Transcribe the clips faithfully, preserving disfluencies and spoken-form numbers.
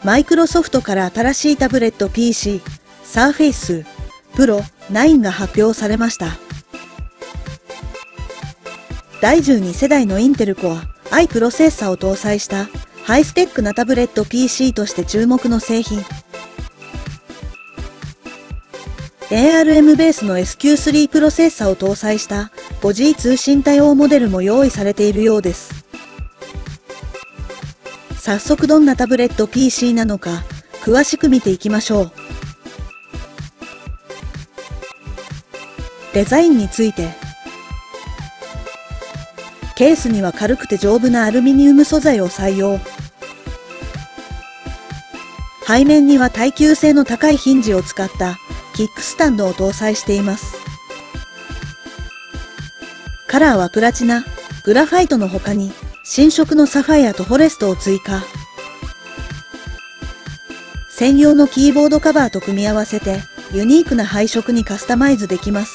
マイクロソフトから新しいタブレット ピーシー、Surface Pro ナインが発表されました。だいじゅうに世代のインテル Coreアイ プロセッサを搭載したハイスペックなタブレット ピーシー として注目の製品。エーアールエム ベースの エスキュースリー プロセッサを搭載した フォージー 通信対応モデルも用意されているようです。早速どんなタブレット ピーシー なのか詳しく見ていきましょう。デザインについて。ケースには軽くて丈夫なアルミニウム素材を採用。背面には耐久性の高いヒンジを使ったキックスタンドを搭載しています。カラーはプラチナ、グラファイトの他に新色のサファイアとフォレストを追加。専用のキーボードカバーと組み合わせてユニークな配色にカスタマイズできます。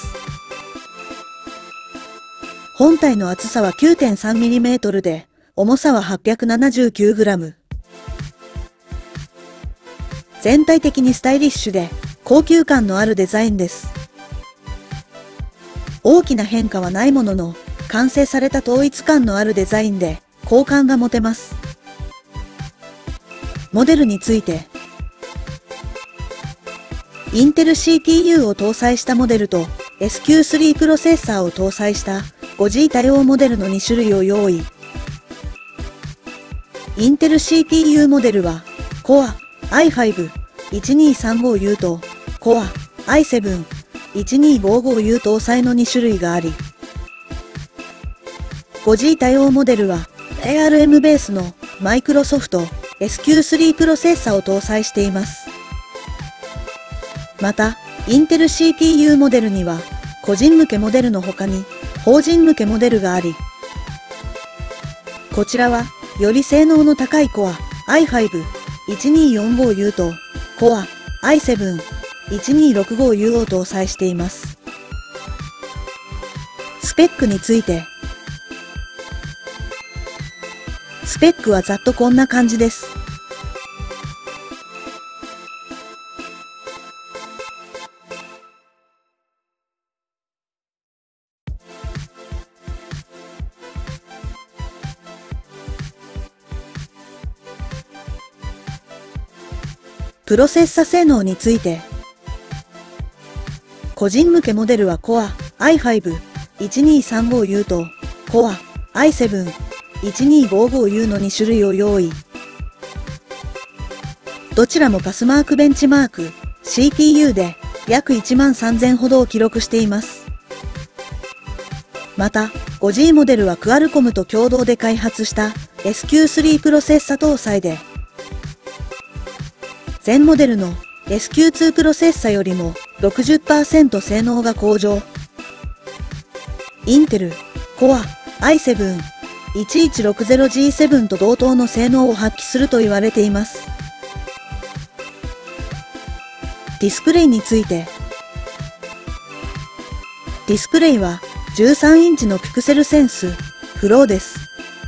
本体の厚さは きゅうてんさんミリメートル で、重さは はっぴゃくななじゅうきゅうグラム。全体的にスタイリッシュで高級感のあるデザインです。大きな変化はないものの、完成された統一感のあるデザインで好感が持てます。モデルについて。インテル シーピーユー を搭載したモデルと エスキュースリー プロセッサーを搭載したフォージー 対応モデルのに種類を用意。インテル シーピーユー モデルは Core アイファイブ いちにーさんごユー と Core アイセブン いちにーごごユー 搭載のに種類があり、フォージー 対応モデルは エーアールエム ベースのマイクロソフト エスキュースリー プロセッサを搭載しています。また、インテル シーピーユー モデルには個人向けモデルの他に法人向けモデルがあり、こちらはより性能の高い Core アイファイブ いちにーよんごユー と Core アイセブン いちにーろくごユー を搭載しています。スペックについて。スペックはざっとこんな感じです。プロセッサ性能について。個人向けモデルは Core アイファイブ いちにーさんごユー と Core アイセブン いちにーごごユー のに種類を用意。どちらもパスマークベンチマーク シーピーユー で約いちまんさんぜんほどを記録しています。また、フォージー モデルはクアルコムと共同で開発した エスキュースリー プロセッサ搭載で、前モデルの エスキューツー プロセッサよりも ろくじゅっパーセント 性能が向上。インテル Core アイセブン いちいちろくゼロジーセブン と同等の性能を発揮すると言われています。ディスプレイについて。ディスプレイはじゅうさんインチのピクセルセンスフローです。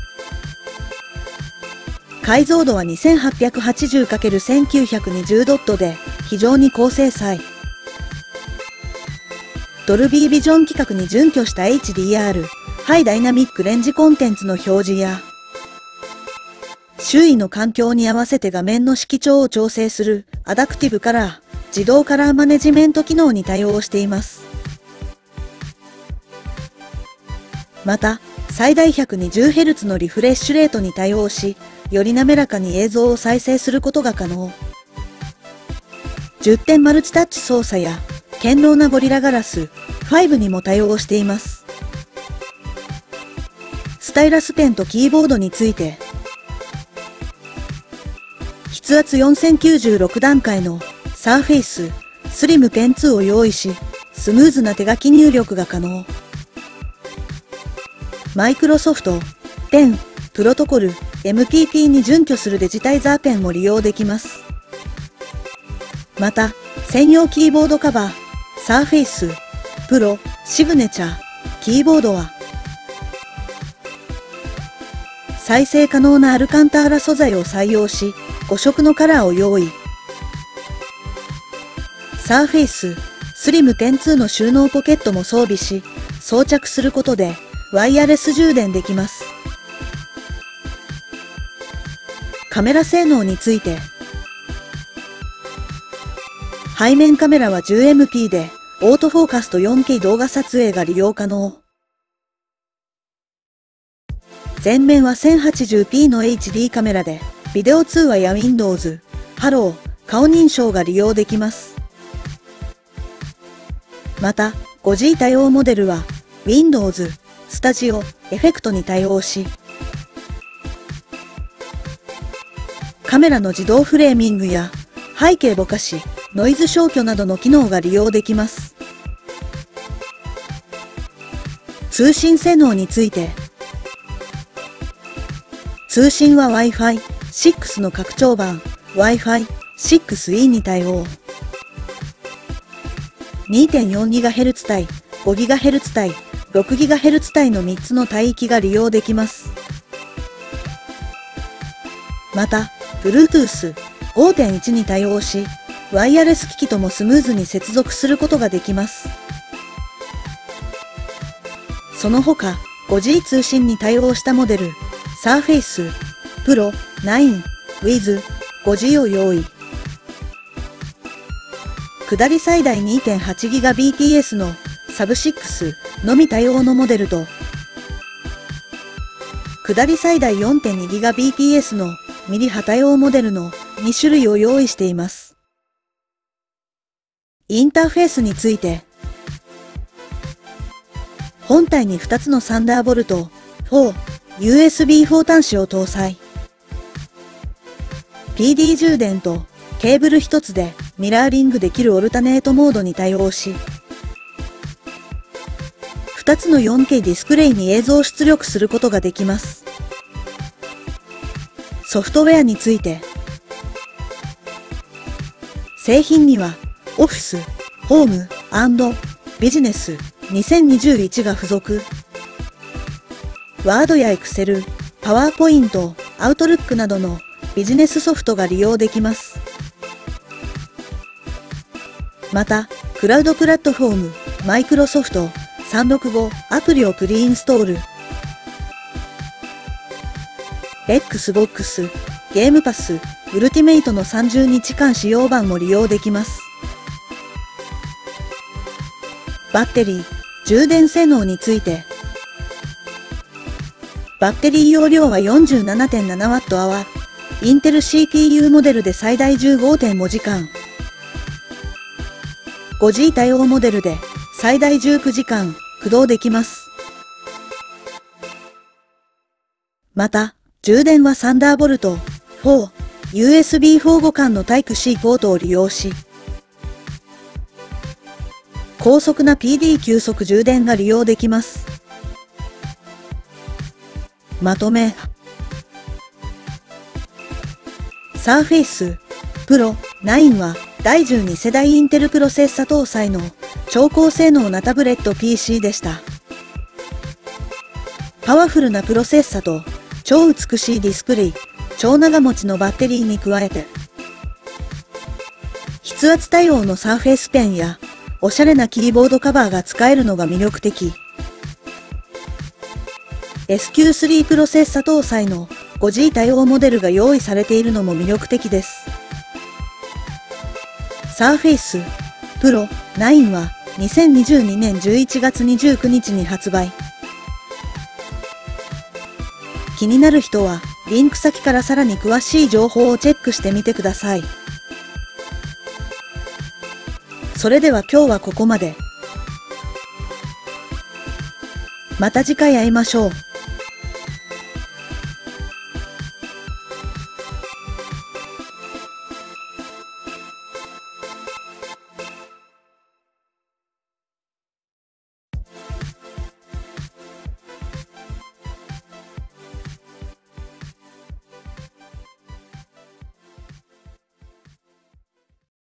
解像度は にせんはっぴゃくはちじゅうかけるせんきゅうひゃくにじゅう ドットで非常に高精細。ドルビービジョン規格に準拠した エイチディーアール ハイダイナミックレンジコンテンツの表示や、周囲の環境に合わせて画面の色調を調整するアダプティブカラー、自動カラーマネジメント機能に対応しています。また、最大 ひゃくにじゅうヘルツ のリフレッシュレートに対応し、より滑らかに映像を再生することが可能。じゅってんマルチタッチ操作や、堅牢なゴリラガラスファイブにも対応しています。スタイラスペンとキーボードについて。筆圧よんせんきゅうじゅうろく段階の Surface Slim Pen ツーを用意し、スムーズな手書き入力が可能。マイクロソフトペンプロトコル エムピーピー に準拠するデジタイザーペンも利用できます。また、専用キーボードカバー、Surface Pro Signature キーボードは、再生可能なアルカンターラ素材を採用し、 ご色のカラーを用意。サーフェイススリムテンツーの収納ポケットも装備し、装着することでワイヤレス充電できます。カメラ性能について。背面カメラは じゅうエムピー で、オートフォーカスと よんケー 動画撮影が利用可能。前面は せんはちじゅうピー の エイチディー カメラで、ビデオ通話や Windows、ハロー、顔認証が利用できます。また、フォージー 対応モデルは、Windows、スタジオ、エフェクトに対応し、カメラの自動フレーミングや背景ぼかし、ノイズ消去などの機能が利用できます。通信性能について。通信は ワイファイシックス の拡張版 ワイファイシックスイー に対応。にてんよんギガヘルツ 帯、ごギガヘルツ 帯、ろくギガヘルツ 帯のみっつの帯域が利用できます。また、Bluetooth ごてんいち に対応し、ワイヤレス機器ともスムーズに接続することができます。その他、フォージー 通信に対応したモデル、Surface Pro ナイン with フォージー を用意。下り最大 にてんはちギガビーピーエス のサブシックスのみ対応のモデルと、下り最大 よんてんにギガビーピーエス のミリ波対応モデルのに種類を用意しています。インターフェースについて。本体にふたつのサンダーボルトフォー、ユーエスビーフォー 端子を搭載。ピーディー 充電とケーブルひとつでミラーリングできるオルタネートモードに対応し、ふたつの よんケー ディスプレイに映像を出力することができます。ソフトウェアについて。製品には、オフィス、ホーム&ビジネスにせんにじゅういちが付属。ワードやエクセル、パワーポイント、アウトルックなどのビジネスソフトが利用できます。また、クラウドプラットフォーム、マイクロソフトさんびゃくろくじゅうごアプリをプリインストール。Xbox、ゲームパス、ウルティメイトのさんじゅうにちかん使用版も利用できます。バッテリー、充電性能について。バッテリー容量は よんじゅうななてんななワットアワー、インテル シーピーユー モデルで最大 じゅうごてんごじかん。フォージー 対応モデルで最大じゅうくじかん駆動できます。また、充電はサンダーボルトフォー、ユーエスビーフォー 互換のタイプ C ポートを利用し、高速な ピーディー 急速充電が利用できます。まとめ。Surface Pro ナインはだいじゅうに世代インテルプロセッサ搭載の超高性能なタブレット ピーシー でした。パワフルなプロセッサと超美しいディスプレイ、超長持ちのバッテリーに加えて、筆圧対応のサーフェイスペンやおしゃれなキーボードカバーが使えるのが魅力的。エスキュースリー プロセッサ搭載の フォージー 対応モデルが用意されているのも魅力的です。Surface Pro ナインはにせんにじゅうにねんじゅういちがつにじゅうくにちに発売。気になる人はリンク先からさらに詳しい情報をチェックしてみてください。それでは今日はここまで。また次回会いましょう。